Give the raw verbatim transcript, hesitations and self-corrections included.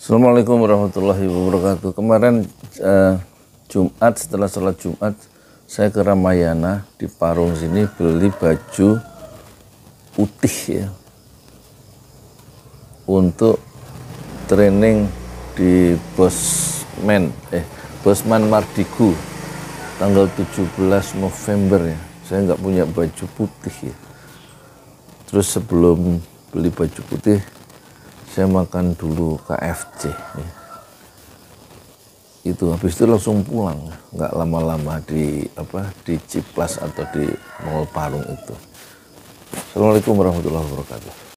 Assalamualaikum warahmatullahi wabarakatuh. Kemarin eh, Jumat, setelah sholat Jumat, saya ke Ramayana di Parung sini beli baju putih ya untuk training di Bosman eh Bosman Mardigu tanggal tujuh belas November ya. Saya nggak punya baju putih ya. Terus sebelum beli baju putih, saya makan dulu K F C ya. Itu habis itu langsung pulang, nggak lama-lama di apa di Ciplas atau di Mall Parung itu. Assalamualaikum warahmatullahi wabarakatuh.